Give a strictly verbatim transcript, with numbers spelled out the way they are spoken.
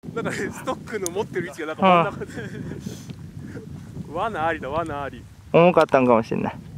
なんかね、ストックの持ってる位置がなんか真ん中で罠ありだ、罠あり。 重かったんかもしれない。